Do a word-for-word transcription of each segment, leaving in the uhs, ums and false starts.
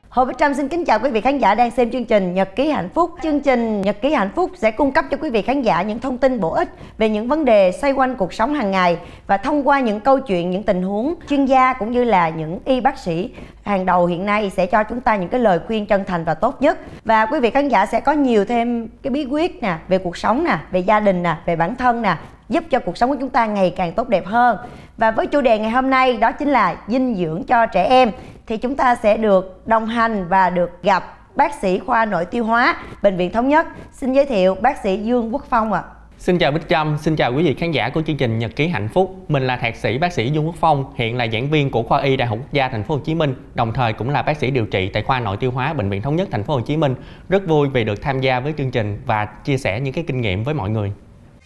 Hồ Bích Trâm xin kính chào quý vị khán giả đang xem chương trình Nhật ký hạnh phúc. Chương trình Nhật ký hạnh phúc sẽ cung cấp cho quý vị khán giả những thông tin bổ ích về những vấn đề xoay quanh cuộc sống hàng ngày, và thông qua những câu chuyện, những tình huống chuyên gia cũng như là những y bác sĩ hàng đầu hiện nay sẽ cho chúng ta những cái lời khuyên chân thành và tốt nhất. Và quý vị khán giả sẽ có nhiều thêm cái bí quyết nè, về cuộc sống nè, về gia đình nè, về bản thân nè, giúp cho cuộc sống của chúng ta ngày càng tốt đẹp hơn. Và với chủ đề ngày hôm nay đó chính là dinh dưỡng cho trẻ em, thì chúng ta sẽ được đồng hành và được gặp bác sĩ khoa nội tiêu hóa Bệnh viện Thống Nhất. Xin giới thiệu bác sĩ Dương Quốc Phong ạ. À. Xin chào Bích Trâm, xin chào quý vị khán giả của chương trình Nhật ký hạnh phúc. Mình là thạc sĩ bác sĩ Dương Quốc Phong, hiện là giảng viên của khoa Y Đại học Quốc gia Thành phố Hồ Chí Minh, đồng thời cũng là bác sĩ điều trị tại khoa nội tiêu hóa Bệnh viện Thống Nhất Thành phố Hồ Chí Minh. Rất vui vì được tham gia với chương trình và chia sẻ những cái kinh nghiệm với mọi người.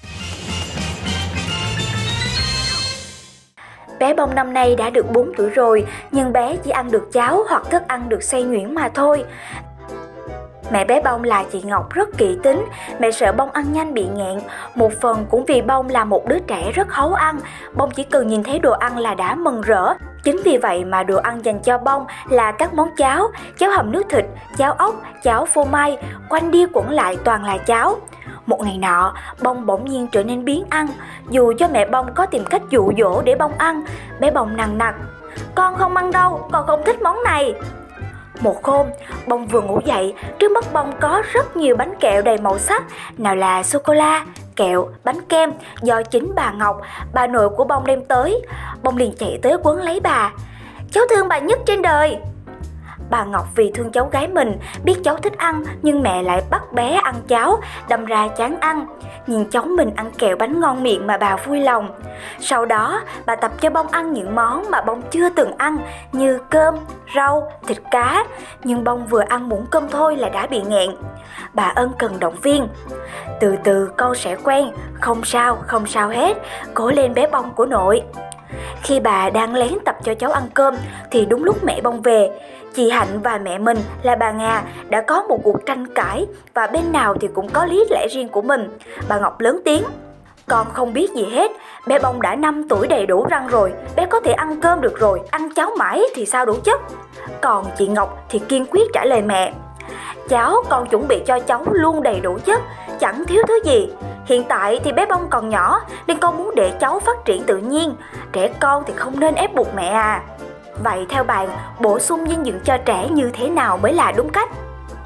Bé Bông năm nay đã được bốn tuổi rồi, nhưng bé chỉ ăn được cháo hoặc thức ăn được xay nhuyễn mà thôi. Mẹ bé Bông là chị Ngọc rất kỹ tính, mẹ sợ Bông ăn nhanh bị nghẹn. Một phần cũng vì Bông là một đứa trẻ rất háu ăn, Bông chỉ cần nhìn thấy đồ ăn là đã mừng rỡ. Chính vì vậy mà đồ ăn dành cho Bông là các món cháo, cháo hầm nước thịt, cháo ốc, cháo phô mai, quanh đi quẩn lại toàn là cháo. Một ngày nọ, Bông bỗng nhiên trở nên biếng ăn. Dù cho mẹ Bông có tìm cách dụ dỗ để Bông ăn, bé Bông nằng nặc: "Con không ăn đâu, con không thích món này." Một hôm, Bông vừa ngủ dậy, trước mắt Bông có rất nhiều bánh kẹo đầy màu sắc, nào là sô-cô-la, kẹo, bánh kem do chính bà Ngọc, bà nội của Bông đem tới. Bông liền chạy tới quấn lấy bà: "Cháu thương bà nhất trên đời." Bà Ngọc vì thương cháu gái mình, biết cháu thích ăn nhưng mẹ lại bắt bé ăn cháo, đâm ra chán ăn. Nhìn cháu mình ăn kẹo bánh ngon miệng mà bà vui lòng. Sau đó, bà tập cho Bông ăn những món mà Bông chưa từng ăn như cơm, rau, thịt cá. Nhưng Bông vừa ăn muỗng cơm thôi là đã bị nghẹn. Bà ân cần động viên: "Từ từ con sẽ quen, không sao, không sao hết, cố lên bé Bông của nội." Khi bà đang lén tập cho cháu ăn cơm thì đúng lúc mẹ Bông về. Chị Hạnh và mẹ mình là bà Nga đã có một cuộc tranh cãi, và bên nào thì cũng có lý lẽ riêng của mình. Bà Ngọc lớn tiếng: "Con không biết gì hết, bé Bông đã năm tuổi đầy đủ răng rồi, bé có thể ăn cơm được rồi, ăn cháo mãi thì sao đủ chất." Còn chị Ngọc thì kiên quyết trả lời mẹ: "Cháu con chuẩn bị cho cháu luôn đầy đủ chất, chẳng thiếu thứ gì. Hiện tại thì bé Bông còn nhỏ nên con muốn để cháu phát triển tự nhiên, trẻ con thì không nên ép buộc mẹ à." Vậy theo bạn, bổ sung dinh dưỡng cho trẻ như thế nào mới là đúng cách?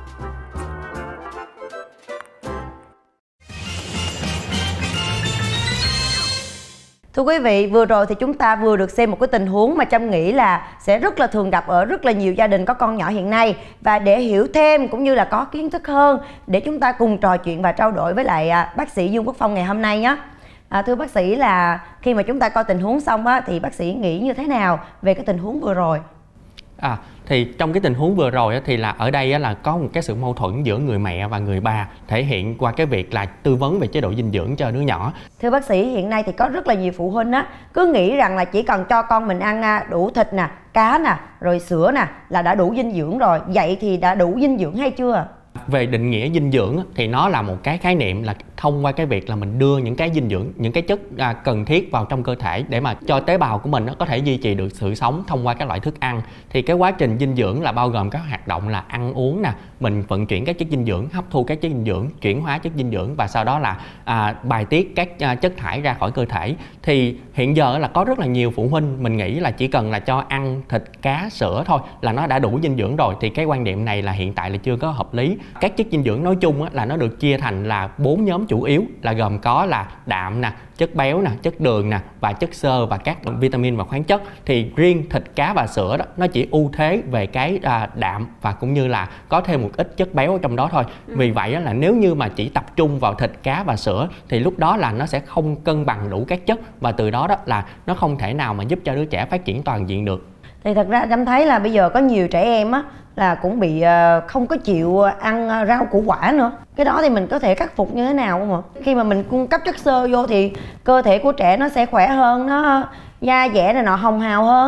Thưa quý vị, vừa rồi thì chúng ta vừa được xem một cái tình huống mà Trâm nghĩ là sẽ rất là thường gặp ở rất là nhiều gia đình có con nhỏ hiện nay. Và để hiểu thêm cũng như là có kiến thức hơn, để chúng ta cùng trò chuyện và trao đổi với lại bác sĩ Dương Quốc Phong ngày hôm nay nhé. À, thưa bác sĩ, là khi mà chúng ta coi tình huống xong á, thì bác sĩ nghĩ như thế nào về cái tình huống vừa rồi? À, thì trong cái tình huống vừa rồi á, thì là ở đây á, là có một cái sự mâu thuẫn giữa người mẹ và người bà, thể hiện qua cái việc là tư vấn về chế độ dinh dưỡng cho đứa nhỏ. Thưa bác sĩ, hiện nay thì có rất là nhiều phụ huynh á cứ nghĩ rằng là chỉ cần cho con mình ăn đủ thịt nè, cá nè, rồi sữa nè là đã đủ dinh dưỡng rồi. Vậy thì đã đủ dinh dưỡng hay chưa? Về định nghĩa dinh dưỡng thì nó là một cái khái niệm là thông qua cái việc là mình đưa những cái dinh dưỡng, những cái chất à, cần thiết vào trong cơ thể để mà cho tế bào của mình nó có thể duy trì được sự sống thông qua các loại thức ăn. Thì cái quá trình dinh dưỡng là bao gồm các hoạt động là ăn uống nè, mình vận chuyển các chất dinh dưỡng, hấp thu các chất dinh dưỡng, chuyển hóa chất dinh dưỡng và sau đó là à, bài tiết các à, chất thải ra khỏi cơ thể. Thì hiện giờ là có rất là nhiều phụ huynh mình nghĩ là chỉ cần là cho ăn thịt, cá, sữa thôi là nó đã đủ dinh dưỡng rồi. Thì cái quan điểm này là hiện tại là chưa có hợp lý. Các chất dinh dưỡng nói chung á, là nó được chia thành là bốn nhóm chủ yếu, là gồm có là đạm nè, chất béo nè, chất đường nè và chất xơ và các vitamin và khoáng chất. Thì riêng thịt, cá và sữa đó nó chỉ ưu thế về cái à, đạm và cũng như là có thêm một ít chất béo ở trong đó thôi. Ừ. Vì vậy á, là nếu như mà chỉ tập trung vào thịt, cá và sữa thì lúc đó là nó sẽ không cân bằng đủ các chất, và từ đó đó là nó không thể nào mà giúp cho đứa trẻ phát triển toàn diện được. Thì thật ra Trâm thấy là bây giờ có nhiều trẻ em á là cũng bị uh, không có chịu ăn rau củ quả nữa. Cái đó thì mình có thể khắc phục như thế nào không ạ? Khi mà mình cung cấp chất xơ vô thì cơ thể của trẻ nó sẽ khỏe hơn, nó da dẻ này nọ hồng hào hơn.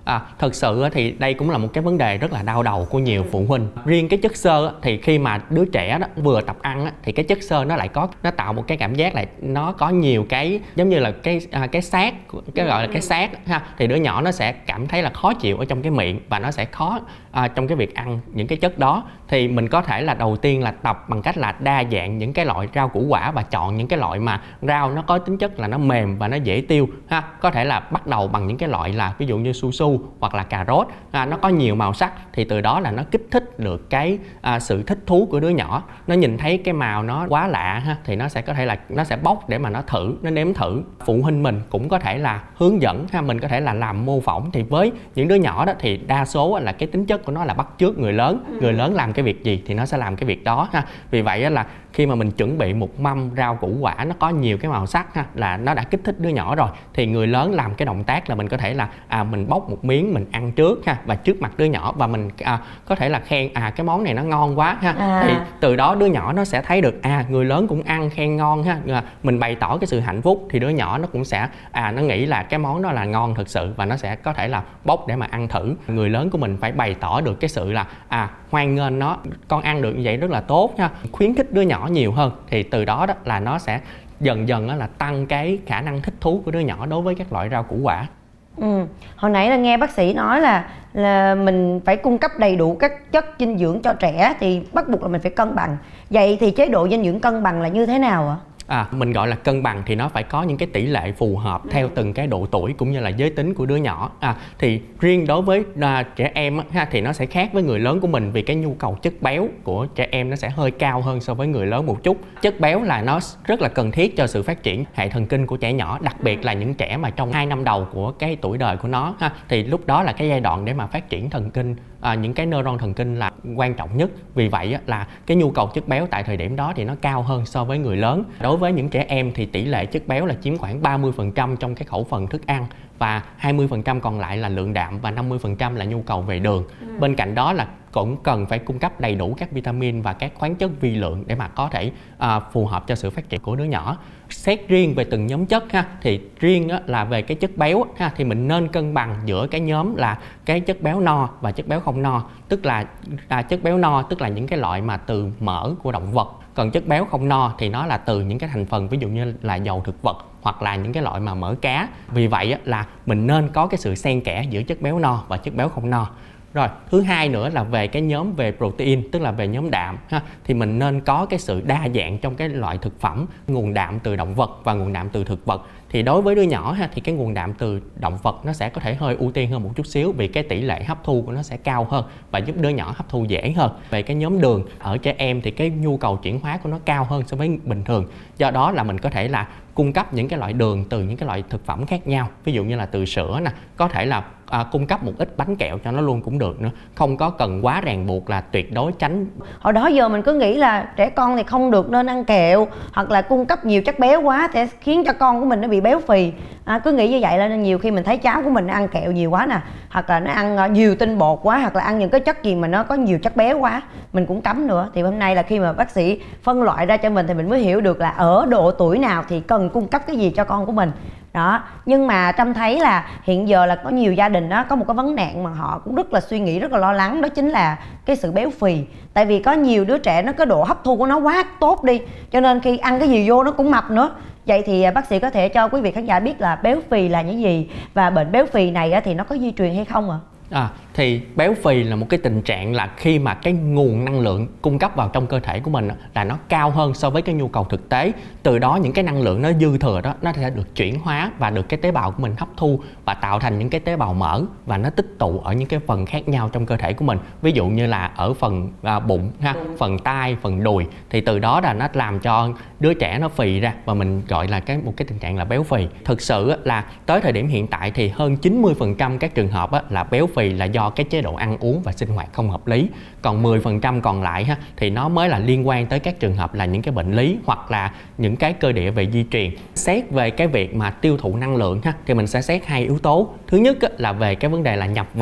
À, thật sự thì đây cũng là một cái vấn đề rất là đau đầu của nhiều phụ huynh. Riêng cái chất xơ thì khi mà đứa trẻ đó vừa tập ăn thì cái chất xơ nó lại có nó tạo một cái cảm giác là nó có nhiều cái giống như là cái cái xác, cái gọi là cái xác ha, thì đứa nhỏ nó sẽ cảm thấy là khó chịu ở trong cái miệng và nó sẽ khó à, trong cái việc ăn những cái chất đó. Thì mình có thể là đầu tiên là tập bằng cách là đa dạng những cái loại rau củ quả và chọn những cái loại mà rau nó có tính chất là nó mềm và nó dễ tiêu ha. Có thể là bắt đầu bằng những cái loại là ví dụ như su su hoặc là cà rốt, à, nó có nhiều màu sắc, thì từ đó là nó kích thích được cái à, sự thích thú của đứa nhỏ. Nó nhìn thấy cái màu nó quá lạ ha, thì nó sẽ có thể là nó sẽ bóc để mà nó thử, nó nếm thử. Phụ huynh mình cũng có thể là hướng dẫn ha, mình có thể là làm mô phỏng. Thì với những đứa nhỏ đó thì đa số là cái tính chất của nó là bắt chước người lớn, người lớn làm cái việc gì thì nó sẽ làm cái việc đó ha. Vì vậy là khi mà mình chuẩn bị một mâm rau củ quả nó có nhiều cái màu sắc ha, là nó đã kích thích đứa nhỏ rồi, thì người lớn làm cái động tác là mình có thể là à, mình bóc một miếng mình ăn trước ha, và trước mặt đứa nhỏ, và mình à, có thể là khen à cái món này nó ngon quá ha. À. Thì từ đó đứa nhỏ nó sẽ thấy được à người lớn cũng ăn khen ngon ha, à, mình bày tỏ cái sự hạnh phúc thì đứa nhỏ nó cũng sẽ à nó nghĩ là cái món đó là ngon thực sự, và nó sẽ có thể là bóc để mà ăn thử. Người lớn của mình phải bày tỏ được cái sự là à hoan nghênh nó, con ăn được như vậy rất là tốt ha, khuyến khích đứa nhỏ nhiều hơn, thì từ đó đó là nó sẽ dần dần là tăng cái khả năng thích thú của đứa nhỏ đối với các loại rau củ quả. Ừ. Hồi nãy là nghe bác sĩ nói là là mình phải cung cấp đầy đủ các chất dinh dưỡng cho trẻ, thì bắt buộc là mình phải cân bằng. Vậy thì chế độ dinh dưỡng cân bằng là như thế nào ạ? À, mình gọi là cân bằng thì nó phải có những cái tỷ lệ phù hợp theo từng cái độ tuổi cũng như là giới tính của đứa nhỏ. À, thì riêng đối với à, trẻ em ha, thì nó sẽ khác với người lớn của mình, vì cái nhu cầu chất béo của trẻ em nó sẽ hơi cao hơn so với người lớn một chút. Chất béo là nó rất là cần thiết cho sự phát triển hệ thần kinh của trẻ nhỏ, đặc biệt là những trẻ mà trong hai năm đầu của cái tuổi đời của nó ha, thì lúc đó là cái giai đoạn để mà phát triển thần kinh, à, những cái neuron thần kinh là quan trọng nhất. Vì vậy là cái nhu cầu chất béo tại thời điểm đó thì nó cao hơn so với người lớn. Đối với những trẻ em thì tỷ lệ chất béo là chiếm khoảng ba mươi phần trăm trong cái khẩu phần thức ăn, và hai mươi phần trăm còn lại là lượng đạm, và năm mươi phần trăm là nhu cầu về đường. Ừ. Bên cạnh đó là cũng cần phải cung cấp đầy đủ các vitamin và các khoáng chất vi lượng để mà có thể à, phù hợp cho sự phát triển của đứa nhỏ. Xét riêng về từng nhóm chất ha, thì riêng á, là về cái chất béo ha, thì mình nên cân bằng giữa cái nhóm là cái chất béo no và chất béo không no. Tức là à, chất béo no tức là những cái loại mà từ mỡ của động vật, còn chất béo không no thì nó là từ những cái thành phần ví dụ như là dầu thực vật hoặc là những cái loại mà mỡ cá. Vì vậy là mình nên có cái sự xen kẽ giữa chất béo no và chất béo không no. Rồi, thứ hai nữa là về cái nhóm về protein, tức là về nhóm đạm ha, thì mình nên có cái sự đa dạng trong cái loại thực phẩm, nguồn đạm từ động vật và nguồn đạm từ thực vật. Thì đối với đứa nhỏ ha, thì cái nguồn đạm từ động vật nó sẽ có thể hơi ưu tiên hơn một chút xíu, vì cái tỷ lệ hấp thu của nó sẽ cao hơn và giúp đứa nhỏ hấp thu dễ hơn. Về cái nhóm đường, ở trẻ em thì cái nhu cầu chuyển hóa của nó cao hơn so với bình thường. Do đó là mình có thể là cung cấp những cái loại đường từ những cái loại thực phẩm khác nhau, ví dụ như là từ sữa nè, có thể là à, cung cấp một ít bánh kẹo cho nó luôn cũng được nữa, không có cần quá ràng buộc là tuyệt đối tránh. Hồi đó giờ mình cứ nghĩ là trẻ con thì không được nên ăn kẹo hoặc là cung cấp nhiều chất béo quá sẽ khiến cho con của mình nó bị béo phì. À, cứ nghĩ như vậy là nhiều khi mình thấy cháu của mình ăn kẹo nhiều quá nè, hoặc là nó ăn nhiều tinh bột quá, hoặc là ăn những cái chất gì mà nó có nhiều chất béo quá, mình cũng cấm nữa. Thì hôm nay là khi mà bác sĩ phân loại ra cho mình thì mình mới hiểu được là ở độ tuổi nào thì cần cung cấp cái gì cho con của mình. Đó, nhưng mà Trâm thấy là hiện giờ là có nhiều gia đình đó có một cái vấn nạn mà họ cũng rất là suy nghĩ, rất là lo lắng, đó chính là cái sự béo phì. Tại vì có nhiều đứa trẻ nó cái độ hấp thu của nó quá tốt đi, cho nên khi ăn cái gì vô nó cũng mập nữa. Vậy thì bác sĩ có thể cho quý vị khán giả biết là béo phì là những gì, và bệnh béo phì này thì nó có di truyền hay không ạ? À, thì béo phì là một cái tình trạng là khi mà cái nguồn năng lượng cung cấp vào trong cơ thể của mình là nó cao hơn so với cái nhu cầu thực tế. Từ đó những cái năng lượng nó dư thừa đó nó sẽ được chuyển hóa và được cái tế bào của mình hấp thu và tạo thành những cái tế bào mỡ, và nó tích tụ ở những cái phần khác nhau trong cơ thể của mình. Ví dụ như là ở phần à, bụng ha, phần tai, phần đùi, thì từ đó là nó làm cho đứa trẻ nó phì ra, và mình gọi là cái một cái tình trạng là béo phì. Thực sự là tới thời điểm hiện tại thì hơn chín mươi phần trăm các trường hợp là béo phì là do cái chế độ ăn uống và sinh hoạt không hợp lý. Còn mười phần trăm còn lại ha, thì nó mới là liên quan tới các trường hợp là những cái bệnh lý hoặc là những cái cơ địa về di truyền. Xét về cái việc mà tiêu thụ năng lượng ha, thì mình sẽ xét hai yếu tố. Thứ nhất là về cái vấn đề là nhập vào, và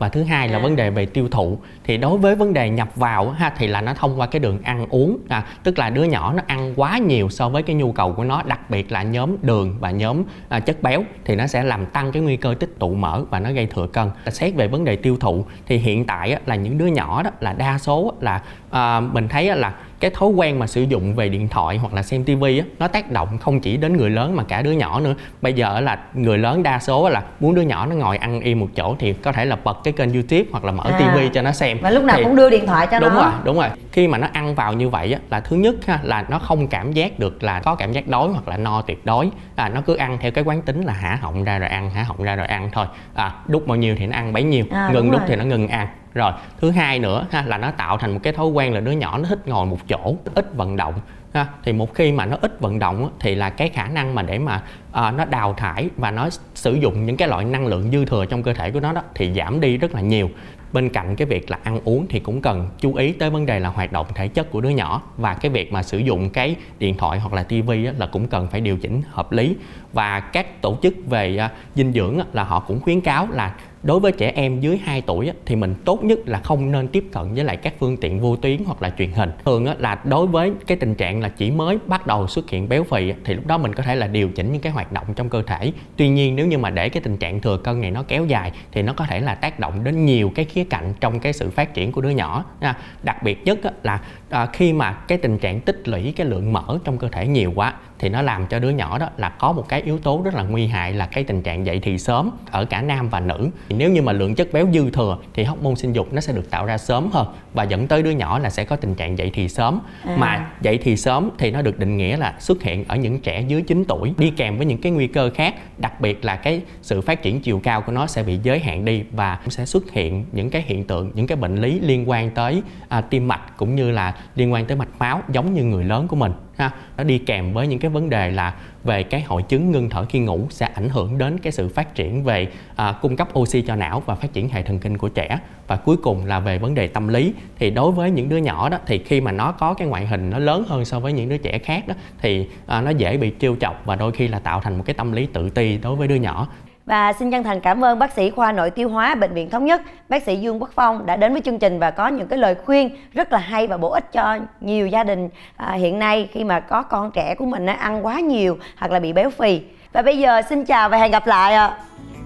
và thứ hai là à. vấn đề về tiêu thụ. Thì đối với vấn đề nhập vào ha, thì là nó thông qua cái đường ăn uống, à, tức là đứa nhỏ nó ăn quá nhiều so với cái nhu cầu của nó, đặc biệt là nhóm đường và nhóm à, chất béo, thì nó sẽ làm tăng cái nguy cơ tích tụ mỡ và nó gây thừa cân. Xét về vấn đề tiêu thụ thì hiện tại á, là những đứa nhỏ đó là đa số là à, mình thấy á, là cái thói quen mà sử dụng về điện thoại hoặc là xem tivi á, nó tác động không chỉ đến người lớn mà cả đứa nhỏ nữa. Bây giờ là người lớn đa số là muốn đứa nhỏ nó ngồi ăn im một chỗ thì có thể là bật cái kênh YouTube hoặc là mở à. tivi cho nó xem, và lúc nào thì cũng đưa điện thoại cho đúng nó. rồi đúng rồi khi mà nó ăn vào như vậy á, là thứ nhất ha, là nó không cảm giác được là có cảm giác đói hoặc là no tuyệt đối, à, nó cứ ăn theo cái quán tính là hả họng ra rồi ăn, hả họng ra rồi ăn thôi, à, đút bao nhiêu thì nó ăn bấy nhiêu, à, ngừng đút thì nó ngừng ăn. Rồi thứ hai nữa ha, là nó tạo thành một cái thói quen là đứa nhỏ nó thích ngồi một chỗ, ít vận động ha. Thì một khi mà nó ít vận động á, thì là cái khả năng mà để mà à, nó đào thải và nó sử dụng những cái loại năng lượng dư thừa trong cơ thể của nó đó thì giảm đi rất là nhiều. Bên cạnh cái việc là ăn uống thì cũng cần chú ý tới vấn đề là hoạt động thể chất của đứa nhỏ, và cái việc mà sử dụng cái điện thoại hoặc là tivi là cũng cần phải điều chỉnh hợp lý. Và các tổ chức về uh, dinh dưỡng á, là họ cũng khuyến cáo là đối với trẻ em dưới hai tuổi á, thì mình tốt nhất là không nên tiếp cận với lại các phương tiện vô tuyến hoặc là truyền hình. Thường á, là đối với cái tình trạng là chỉ mới bắt đầu xuất hiện béo phì á, thì lúc đó mình có thể là điều chỉnh những cái hoạt động trong cơ thể. Tuy nhiên nếu như mà để cái tình trạng thừa cân này nó kéo dài thì nó có thể là tác động đến nhiều cái khía cạnh trong cái sự phát triển của đứa nhỏ. À, đặc biệt nhất á, là à, khi mà cái tình trạng tích lũy cái lượng mỡ trong cơ thể nhiều quá thì nó làm cho đứa nhỏ đó là có một cái yếu tố rất là nguy hại là cái tình trạng dậy thì sớm ở cả nam và nữ. Nếu như mà lượng chất béo dư thừa thì hormone sinh dục nó sẽ được tạo ra sớm hơn và dẫn tới đứa nhỏ là sẽ có tình trạng dậy thì sớm. À. Mà dậy thì sớm thì nó được định nghĩa là xuất hiện ở những trẻ dưới chín tuổi, đi kèm với những cái nguy cơ khác, đặc biệt là cái sự phát triển chiều cao của nó sẽ bị giới hạn đi và cũng sẽ xuất hiện những cái hiện tượng, những cái bệnh lý liên quan tới à, tim mạch cũng như là liên quan tới mạch máu giống như người lớn của mình. Ha, nó đi kèm với những cái vấn đề là về cái hội chứng ngưng thở khi ngủ sẽ ảnh hưởng đến cái sự phát triển về à, cung cấp oxy cho não và phát triển hệ thần kinh của trẻ. Và cuối cùng là về vấn đề tâm lý, thì đối với những đứa nhỏ đó thì khi mà nó có cái ngoại hình nó lớn hơn so với những đứa trẻ khác đó thì à, nó dễ bị trêu chọc và đôi khi là tạo thành một cái tâm lý tự ti đối với đứa nhỏ. Và xin chân thành cảm ơn bác sĩ khoa nội tiêu hóa Bệnh viện Thống Nhất, bác sĩ Dương Quốc Phong đã đến với chương trình và có những cái lời khuyên rất là hay và bổ ích cho nhiều gia đình à, hiện nay khi mà có con trẻ của mình ăn quá nhiều hoặc là bị béo phì. Và bây giờ xin chào và hẹn gặp lại ạ.